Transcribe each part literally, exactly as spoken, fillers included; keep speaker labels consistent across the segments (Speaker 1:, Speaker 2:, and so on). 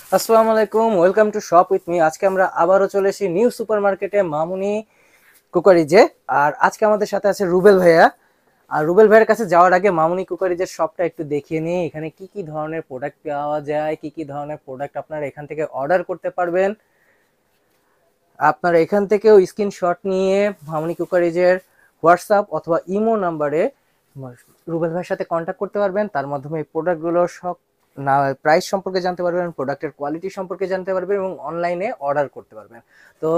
Speaker 1: আসসালামু আলাইকুম, welcome to shop with me. আজকে আমরা আবারও চলে এসেছি নিউ সুপার মার্কেটে মামুনি কুকারিজে। আর আজকে আমাদের সাথে আছে রুবেল ভাইয়া। আর রুবেল ভাইয়ের কাছে যাওয়ার আগে মামুনি কুকারিজের শপটা একটু দেখিয়ে নিই। এখানে কি কি ধরনের প্রোডাক্ট পাওয়া যায়, কি কি ধরনের প্রোডাক্ট আপনারা এখান থেকে অর্ডার করতে পারবেন। আপনারা এখান থেকেও স্ক্রিনশট নিয়ে মামুনি কুকারিজের হোয়াটসঅ্যাপ অথবা ইমো নাম্বারে রুবেল ভাইয়ের সাথে কন্ট্যাক্ট করতে পারবেন। তার মাধ্যমে এই প্রোডাক্টগুলোর সব না প্রাইস সম্পর্কে জানতে পারবেন, প্রোডাক্টের কোয়ালিটি সম্পর্কে জানতে পারবেন এবং অনলাইনে অর্ডার করতে পারবেন। তো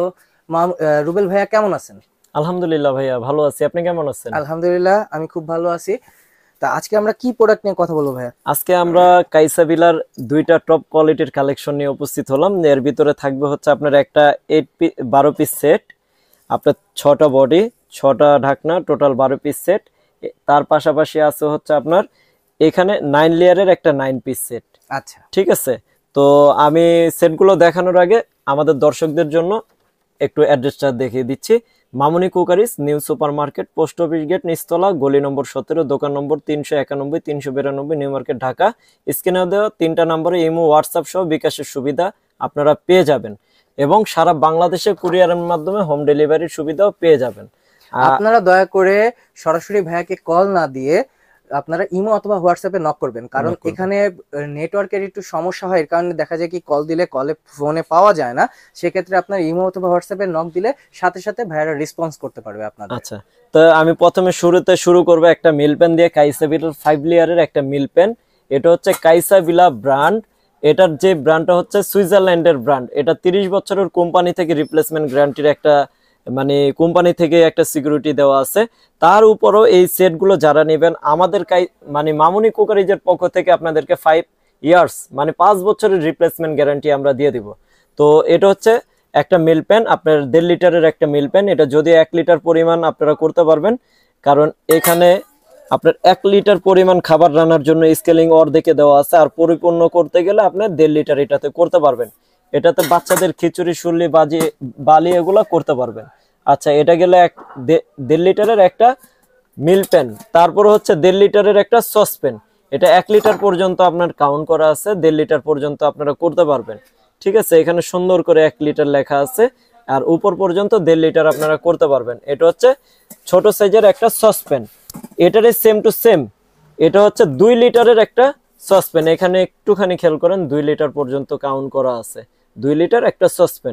Speaker 1: রুবেল ভাইয়া কেমন আছেন?
Speaker 2: আলহামদুলিল্লাহ ভাইয়া ভালো আছি, আপনি কেমন আছেন?
Speaker 1: আলহামদুলিল্লাহ, আমি খুব ভালো আছি। তা আজকে আমরা কি প্রোডাক্ট নিয়ে কথা বলবো ভাইয়া?
Speaker 2: আজকে আমরা কাইসা বিলার দুইটা টপ কোয়ালিটির কালেকশন নিয়ে উপস্থিত হলাম। এর ভিতরে থাকবে হচ্ছে আপনার একটা এইট পিস বারো পিস সেট, আপনার ছটা বডি, ছটা ঢাকনা, টোটাল বারো পিস সেট। তার পাশাপাশি আছে হচ্ছে আপনার এখানে নাইন লেয়ারের একটা নাইন পিস সেট।
Speaker 1: আচ্ছা,
Speaker 2: ঠিক আছে। তো আমি সেটগুলো দেখানোর আগে আমাদের দর্শকদের জন্য একটু অ্যাড্রেসটা দেখিয়ে দিচ্ছি। Mamuni cookeries, New Super Market, post office gate, নিচতলা, গলি নম্বর সতেরো, দোকান নম্বর তিনশো একানব্বই, তিনশো বিরানব্বই, নিউ মার্কেট, ঢাকা। স্ক্রিনে দেওয়া তিনটা নম্বরে ইমো, হোয়াটসঅ্যাপ সহ বিকাশের সুবিধা আপনারা পেয়ে যাবেন এবং সারা বাংলাদেশে কুরিয়ারের মাধ্যমে হোম ডেলিভারির সুবিধাও পেয়ে যাবেন।
Speaker 1: আপনারা দয়া করে সরাসরি ভাইয়াকে কল না দিয়ে আপনারা ইমো অথবা হোয়াটসঅ্যাপে নক করবেন, কারণ এখানে নেটওয়ার্কের একটু সমস্যা হয়। এর কারণে দেখা যায় কি কল দিলে কলে ফোনে পাওয়া যায় না। সেক্ষেত্রে আপনার ইমো অথবা হোয়াটসঅ্যাপে নক দিলে সাথে সাথে ভাইয়ারা রেসপন্স করতে পারবে আপনাদের।
Speaker 2: আচ্ছা, তো আমি প্রথমে শুরুতে শুরু করব একটা মিল পেন দিয়ে। কাইসা বিলার ফাইভ লেয়ারের একটা মিল পেন। এটা হচ্ছে কাইসা বিলা ব্র্যান্ড। এটার যে ব্র্যান্ডটা হচ্ছে সুইজারল্যান্ডের ব্র্যান্ড। এটা তিরিশ বছরের কোম্পানি থেকে রিপ্লেসমেন্ট গ্যারান্টির একটা মানে কোম্পানি থেকে একটা সিকিউরিটি দেওয়া আছে। তার উপরও এই সেটগুলো যারা নেবেন আমাদের কাই মানে মামুনি কুকারিজের পক্ষ থেকে আপনাদেরকে ফাইভ ইয়ার্স মানে পাঁচ বছরের রিপ্লেসমেন্ট গ্যারান্টি আমরা দিয়ে দিব। তো এটা হচ্ছে একটা মিল পেন, আপনার দেড় লিটারের একটা মিল পেন। এটা যদি এক লিটার পরিমাণ আপনারা করতে পারবেন, কারণ এখানে আপনার এক লিটার পরিমাণ খাবার রান্নার জন্য স্কেলিং অর্ধেকে দেওয়া আছে। আর পরিপূর্ণ করতে গেলে আপনার দেড় লিটার এটাতে করতে পারবেন। এটাতে বাচ্চাদের খিচুড়ি, শুরলি, বাজি, বালি এগুলো করতে পারবেন। আচ্ছা, এটা গেলে এক দেড় লিটারের একটা মিল পেন। তারপর হচ্ছে দেড় লিটারের একটা সসপেন। এটা এক লিটার পর্যন্ত আপনার কাউন্ট করা আছে, দেড় লিটার পর্যন্ত আপনারা করতে পারবেন। ঠিক আছে, এখানে সুন্দর করে এক লিটার লেখা আছে আর উপর পর্যন্ত দেড় লিটার আপনারা করতে পারবেন। এটা হচ্ছে ছোট সাইজের একটা সসপেন। এটারই সেম টু সেম এটা হচ্ছে দুই লিটারের একটা সসপেন। এখানে একটুখানি খেয়াল করেন, দুই লিটার পর্যন্ত কাউন্ট করা আছে, দুই লিটার একটা সসপেন।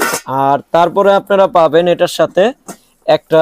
Speaker 2: আর তারপরে আপনারা পাবেন এটার সাথে একটা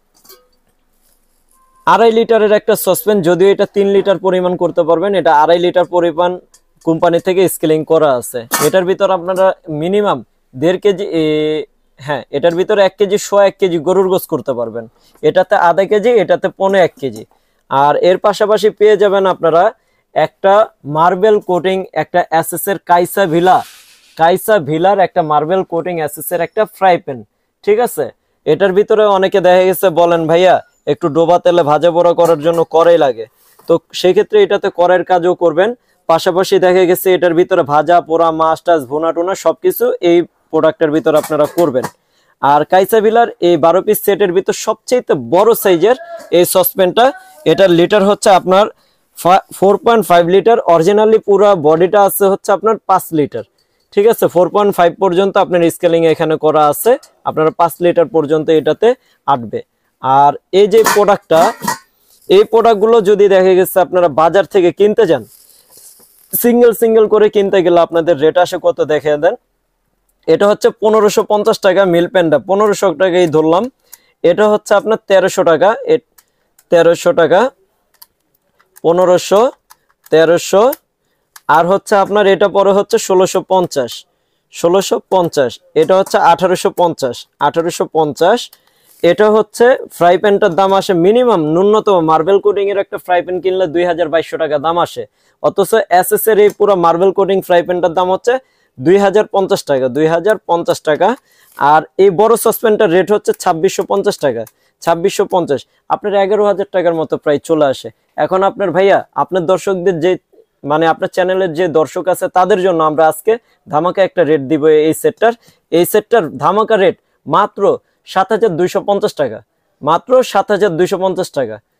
Speaker 2: আড়াই লিটারের একটা সসপেন। যদিও এটা তিন লিটার পরিমাণ করতে পারবেন, এটা আড়াই লিটার পরিমাণ কোম্পানি থেকে স্কেলিং করা আছে। এটার ভিতর আপনারা মিনিমাম দেড় কেজি, হ্যাঁ এটার ভিতরে এক কেজি সোয়া এক কেজি গরুর গোস করতে পারবেন। এটাতে আধা কেজি, এটাতে পৌনে এক কেজি। আর এর পাশাপাশি পেয়ে যাবেন আপনারা একটা মার্বেল কোটিং, একটা এসএস এর কাইসা ভিলা কাইসা ভিলার একটা মার্বেল কোটিং এসএস এর একটা ফ্রাই প্যান। ঠিক আছে, এটার ভিতরে অনেকে দেখা গেছে বলেন ভাইয়া একটু ডোবা তেলে ভাজা পোড়া করার জন্য কড়াই লাগে, তো সেই ক্ষেত্রে এটাতে কড়াইয়ের কাজও করবেন। পাশাপাশি দেখা গেছে এটার ভিতরে ভাজা পোড়া, মাছ টাছ, ভুনা টুনা সবকিছু এই প্রোডাক্টের ভিতরে আপনারা করবেন। আর কাইসা ভিলার এই বারো পিস সেটের ভিতর সবচেয়ে বড় সাইজের এই সসপ্যানটা, এটার লিটার হচ্ছে আপনার four point five litre. Originally পুরো বডিটা আছে হচ্ছে আপনার পাঁচ লিটার। ঠিক আছে, ফোর পয়েন্ট ফাইভ পর্যন্ত আপনার স্কেলিং এখানে করা আছে, আপনারা পাঁচ লিটার পর্যন্ত এটাতে আটবে। আর এই যে প্রোডাক্টটা, এই প্রোডাক্টগুলো যদি দেখা গেছে আপনারা বাজার থেকে কিনতে যান, সিঙ্গেল সিঙ্গেল করে কিনতে গেলে আপনাদের রেট আসে কত দেখে দেন। এটা হচ্ছে পনেরোশো পঞ্চাশ টাকা মিল পেনটা, পনেরোশো টাকাই ধরলাম। এটা হচ্ছে আপনার তেরোশো টাকা, তেরোশো টাকা, পনেরোশো, তেরোশো, আর হচ্ছে আপনার এটা পরে হচ্ছে ষোলোশো পঞ্চাশ, ষোলোশো পঞ্চাশ, এটা হচ্ছে আঠারোশো পঞ্চাশ, আঠারোশো পঞ্চাশ। এটা হচ্ছে ফ্রাই প্যানটার দাম আসে মিনিমাম ন্যূনতম মার্বেল কোটিং এর একটা ফ্রাই প্যান কিনলে দুই হাজার বাইশশো টাকা দাম আসে। অথচ এসএস এর এই পুরো মার্বেল কোটিং ফ্রাই প্যানটার দাম হচ্ছে দুই হাজার পঞ্চাশ টাকা, দুই হাজার পঞ্চাশ টাকা। আর এই বড় সসপ্যানটার রেট হচ্ছে ছাব্বিশশো পঞ্চাশ টাকা, ছাব্বিশশো পঞ্চাশ। আপনার এগারো হাজার টাকার মতো প্রায় চলে আসে। এখন আপনার ভাইয়া আপনার দর্শকদের যে মানে আপনার চ্যানেলের যে দর্শক আছে তাদের জন্য আমরা আজকে ধামাকা একটা রেট দিব। এই সেটটার এই সেটটার ধামাকা রেট মাত্র সাত হাজার দুইশো পঞ্চাশ টাকা, মাত্র সাত হাজার দুইশো পঞ্চাশ টাকা।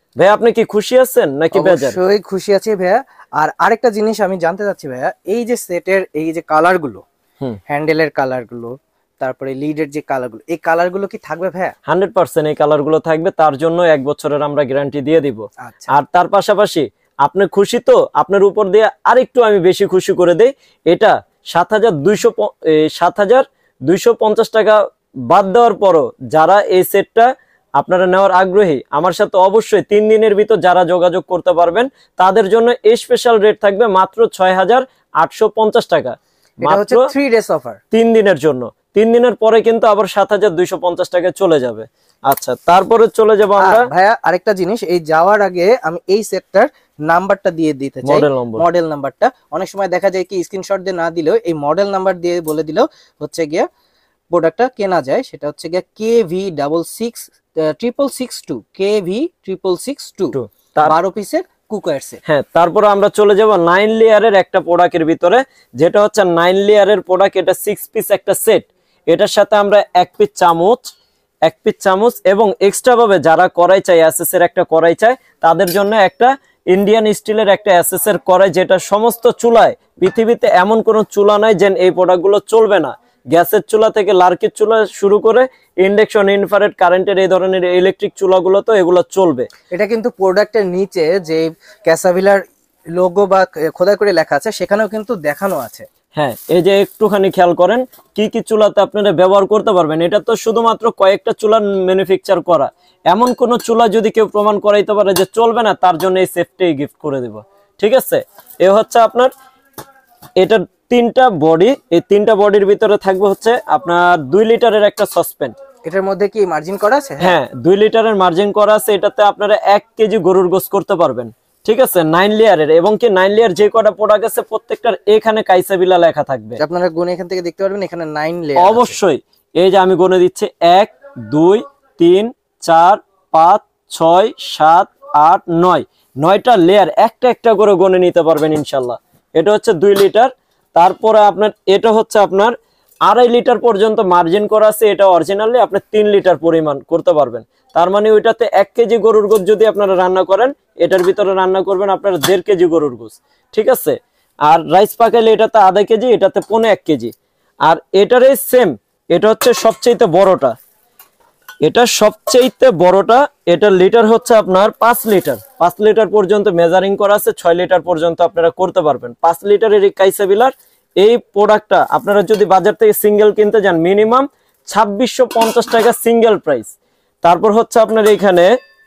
Speaker 2: ভাইয়া আপনি কি খুশি আছেন নাকি বেজার?
Speaker 1: অবশ্যই খুশি আছি ভাইয়া। আর আরেকটা জিনিস আমি জানতে চাচ্ছি ভাইয়া, এই যে সেটের এই যে কালার গুলো, হ্যান্ডেলের কালার গুলো, তারপরে লিডের যে কালার গুলো, এই কালার গুলো কি থাকবে ভাইয়া?
Speaker 2: হান্ড্রেড পার্সেন্ট এই কালার গুলো থাকবে, তার জন্য এক বছরের আমরা গ্যারান্টি দিয়ে দিব। আর তার পাশাপাশি আপনি খুশি তো, আপনার উপর দিয়ে আরেকটু আমি বেশি খুশি করে দেই, এটা সাত হাজার দুইশো সাত হাজার দুইশো পঞ্চাশ টাকা বাদ দেওয়ার পরও যারা এই সেটটা আপনারা নেওয়ার আগ্রহী, আমার সাথে অবশ্যই তিন দিনের ভিতর যারা যোগাযোগ করতে পারবেন তাদের জন্য এই স্পেশাল রেট থাকবে মাত্র ছয় হাজার আটশো পঞ্চাশ টাকা, মাত্র
Speaker 1: থ্রি ডেজ অফার,
Speaker 2: তিন দিনের জন্য। তিন দিনের পরে কিন্তু আবার সাত হাজার দুইশো পঞ্চাশ টাকায় চলে যাবে। আচ্ছা, তারপরে চলে যাবো আমরা
Speaker 1: ভাইয়া আরেকটা জিনিস, এই যাওয়ার আগে আমি এই সেটটার নাম্বারটা দিয়ে দিতে চাই,
Speaker 2: মডেল নম্বর।
Speaker 1: মডেল নাম্বারটা অনেক সময় দেখা যায় কি স্ক্রিনশট দিয়ে না দিলেও এই মডেল নাম্বার দিয়ে বলে দিলেও হচ্ছে গিয়া প্রোডাক্টটা কেনা যায়। সেটা হচ্ছে গিয়া K V double six triple six two, K V triple six two, বারো পিসের কুকার সেট।
Speaker 2: হ্যাঁ, তারপরে আমরা চলে যাব নাইন লেয়ারের একটা প্রোডাক্টের ভিতরে, যেটা হচ্ছে নাইন লেয়ারের প্রোডাক্ট। এটা সিক্স পিস একটা সেট। এটার সাথে আমরা এক পিস চামচ এক পিস চামচ এবং এক্সট্রা ভাবে যারা কড়াই চাই, এসএস এর একটা কড়াই চাই, তাদের জন্য একটা ইন্ডিয়ান স্টিলের একটা এসএস এর কড়াই, যেটা সমস্ত চুলায়, পৃথিবীতে এমন কোনো চুলা নাই যে এই প্রোডাক্টগুলো চলবে না। গ্যাসের চুলা থেকে লার্কির চুলা শুরু করে ইন্ডাকশন, ইনফ্রারেড কারেন্টের এই ধরনের ইলেকট্রিক চুলাগুলো তো এগুলো চলবে।
Speaker 1: এটা কিন্তু প্রোডাক্টের নিচে যে ক্যাসাভিলার লোগো বা খোদাই করে লেখা আছে সেখানেও কিন্তু দেখানো আছে।
Speaker 2: হ্যাঁ, এই যে একটুখানি খেয়াল করেন কি কি চুলাতে আপনারা ব্যবহার করতে পারবেন। এটা তো শুধুমাত্র কয়েকটা চুলার ম্যানুফ্যাকচার করা, এমন কোন চুলা যদি কেউ প্রমাণ করাইতে পারে যে চলবে না, তার জন্য এই সেফটি গিফট করে দেব। ঠিক আছে, এ হচ্ছে আপনার এটা তিনটা বডি। এই তিনটা বডির ভিতরে থাকবে হচ্ছে আপনার দুই লিটারের একটা সসপ্যান।
Speaker 1: এটার মধ্যে কি মার্জিন করা আছে?
Speaker 2: হ্যাঁ, দুই লিটারের মার্জিন করা আছে। এটাতে আপনারা এক কেজি গরুর গোশ করতে পারবেন। ঠিক আছে, নাইন লেয়ারের, এবং কি নাইন লেয়ার যে কটা প্রোডাক্ট আছে প্রত্যেকটার এখানে কাইসা বিলা লেখা থাকবে।
Speaker 1: আপনারা গুণে এখান থেকে দেখতে পারবেন এখানে নাইন লেয়ার
Speaker 2: অবশ্যই। এই যে আমি গুণে দিচ্ছি এক দুই তিন চার পাঁচ ছয় সাত আট নয়, নয়টা লেয়ার একটা একটা করে গুণে নিতে পারবেন ইনশাল্লাহ। এটা হচ্ছে দুই লিটার। তারপরে আপনার এটা হচ্ছে আপনার আড়াই লিটার পর্যন্ত মার্জিন করা আছে। এটা অরিজিনালি আপনি তিন লিটার পরিমাণ করতে পারবেন। তার মানে ওইটাতে এক কেজি গরুর গোশ যদি আপনারা রান্না করেন, এটার ভিতরে রান্না করবেন আপনারা দেড় কেজি গরুর গোশ। ঠিক আছে, আর রাইস পাকাইলে এটাতে আধা কেজি, এটাতে পৌনে এক কেজি। আর এটারই সেম, এটা হচ্ছে সবচেয়ে বড়টা, এটা সবচেয়ে বড়টা। এটার লিটার হচ্ছে আপনার পাঁচ লিটার, পাঁচ লিটার পর্যন্ত মেজারিং করা আছে। ছয় লিটার পর্যন্ত আপনারা করতে পারবেন। পাঁচ লিটারের এই কাইসা বিলার এই প্রোডাক্টটা আপনারা যদি বাজার থেকে সিঙ্গেল কিনতে যান মিনিমাম ছাব্বিশশো পঞ্চাশ টাকা সিঙ্গেল প্রাইস। তারপর হচ্ছে আপনার এখানে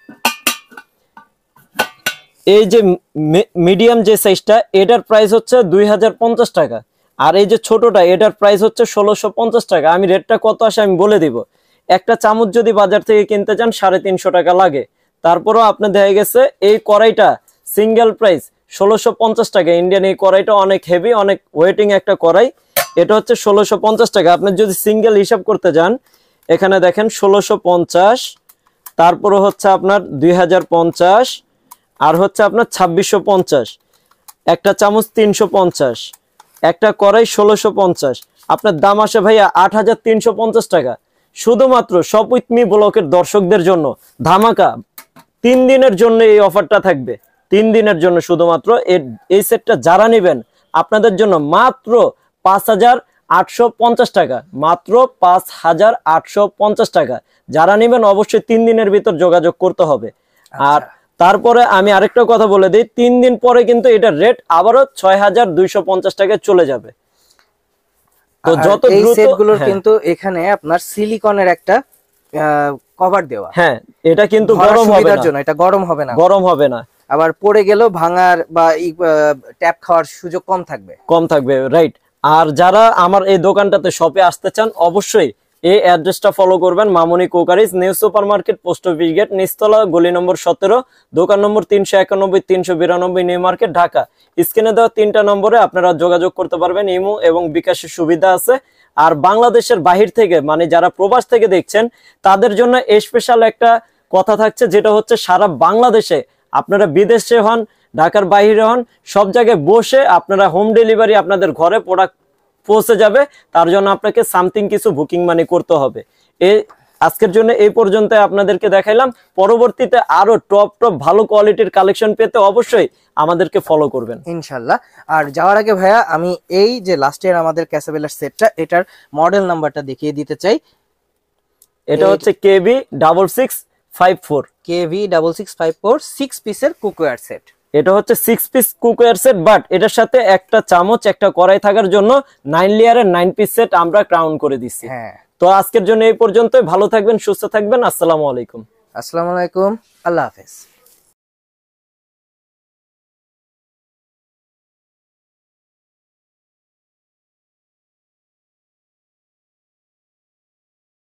Speaker 2: এই যে মিডিয়াম যে সাইজটা, এটার প্রাইস হচ্ছে দুই হাজার পঞ্চাশ টাকা। আর এই যে ছোটটা, এটার প্রাইস হচ্ছে ষোলোশো পঞ্চাশ টাকা। আমি রেটটা কত আসে আমি বলে দিব। একটা চামচ যদি বাজার থেকে কিনতে চান সাড়ে তিনশো টাকা লাগে। তারপরও আপনার দেখা গেছে এই কড়াইটা সিঙ্গেল প্রাইস ষোলোশো পঞ্চাশ টাকা। ইন্ডিয়ান এই কড়াইটা অনেক হেভি, অনেক ওয়েটিং একটা কড়াই। এটা হচ্ছে ষোলোশো পঞ্চাশ টাকা। আপনি যদি সিঙ্গেল হিসাব করতে যান, এখানে দেখেন ষোলোশো পঞ্চাশ, তারপরে হচ্ছে আপনার দুই হাজার পঞ্চাশ, আর হচ্ছে আপনার ছাব্বিশশো পঞ্চাশ, একটা চামচ তিনশো পঞ্চাশ, একটা কড়াই ষোলোশো পঞ্চাশ। আপনার দাম আসে ভাইয়া আট হাজার তিনশো পঞ্চাশ টাকা। শুধুমাত্র শপ উইথ মি ব্লকের দর্শকদের জন্য ধামাকা, তিন দিনের জন্য এই অফারটা থাকবে। তিন দিনের জন্য শুধুমাত্র এই সেটটা যারা নেবেন আপনাদের জন্য মাত্র পাঁচ হাজার আটশো পঞ্চাশ টাকা, মাত্র পাঁচ হাজার আটশো পঞ্চাশ টাকা। যারা নেবেন অবশ্যই তিন দিনের ভিতর যোগাযোগ করতে হবে। আর তারপরে আমি আরেকটা কথা বলে দিই, তিন দিন পরে কিন্তু এটার রেট আবারও ছয় হাজার দুইশো পঞ্চাশ টাকায় চলে যাবে।
Speaker 1: তো যত এই সেটগুলোর কিন্তু এখানে আপনার সিলিকনের একটা কভার দেওয়া।
Speaker 2: হ্যাঁ, এটা কিন্তু গরম হবে না,
Speaker 1: জন্য এটা গরম হবে না,
Speaker 2: গরম হবে না।
Speaker 1: আবার পড়ে গেলেও ভাঙার বা ট্যাপ খাওয়ার সুযোগ কম থাকবে,
Speaker 2: কম থাকবে রাইট। আর যারা আমার এই দোকানটাতে শপে আসতে চান অবশ্যই এই অ্যাড্রেসটা ফলো করবেন, Mamuni cookeries, New Super Market, post office gate, নিচতলা, গলি নম্বর সতেরো, দোকান নম্বর তিনশো একানব্বই তিনশো বিরানব্বই, নিউ মার্কেট, ঢাকা। স্ক্রিনে দেওয়া তিনটা নম্বরে আপনারা যোগাযোগ করতে পারবেন। ইমো এবং বিকাশের সুবিধা আছে। আর বাংলাদেশের বাহির থেকে, মানে যারা প্রবাস থেকে দেখছেন, তাদের জন্য স্পেশাল একটা কথা থাকছে, যেটা হচ্ছে সারা বাংলাদেশে আপনারা বিদেশে হন, ঢাকার বাইরে হন, সব জায়গায় বসে আপনারা হোম ডেলিভারি আপনাদের ঘরে প্রোডাক্ট পৌঁছে যাবে। তার জন্য আপনাকে সামথিং কিছু বুকিং মানি করতে হবে। এই আজকের জন্য এই পর্যন্ত আপনাদেরকে দেখাইলাম। পরবর্তীতে আরো টপ টপ ভালো কোয়ালিটির কালেকশন পেতে অবশ্যই আমাদেরকে ফলো করবেন
Speaker 1: ইনশাল্লাহ। আর যাওয়ার আগে ভাইয়া আমি এই যে লাস্ট ইয়ার আমাদের ক্যাসাবেলার সেটটা, এটার মডেল নাম্বারটা দেখিয়ে দিতে চাই।
Speaker 2: এটা হচ্ছে KB double six five four
Speaker 1: KV double six five four six পিসের কুকওয়্যার সেট।
Speaker 2: এটা হচ্ছে six piece cookware set, but এটার সাথে একটা চামচ একটা কড়াই থাকার জন্য নাইন লেয়ারের নাইন পিস সেট আমরা ক্রাউন করে দিচ্ছি।
Speaker 1: হ্যাঁ,
Speaker 2: তো আজকের জন্য এই পর্যন্তই। ভালো থাকবেন, সুস্থ থাকবেন। আসসালামু আলাইকুম।
Speaker 1: আসসালামু আলাইকুম, আল্লাহ হাফেজ।